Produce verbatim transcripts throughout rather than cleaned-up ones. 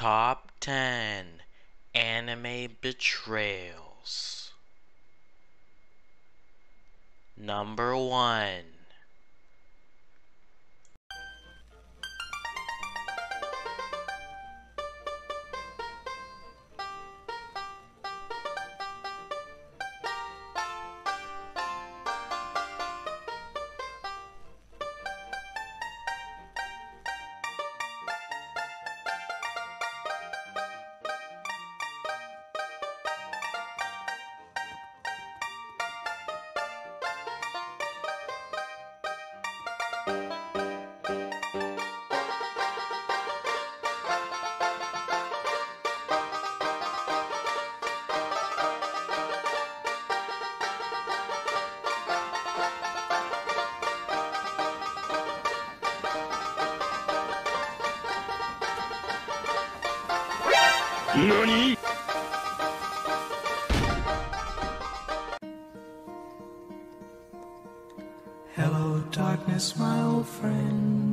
Top ten Anime Betrayals. Number one. NANI?! Hello, darkness, my old friend.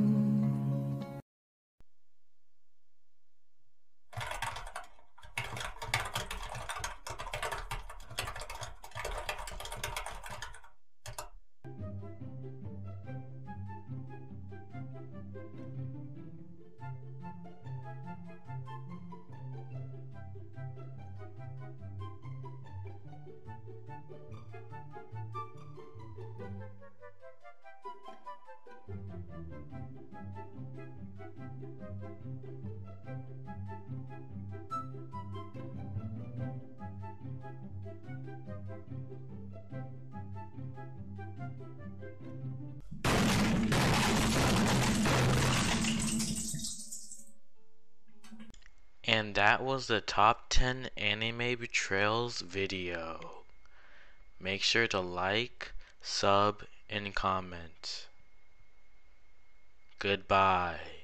And that was the top ten anime betrayals video. Make sure to like, sub, and comment. Goodbye.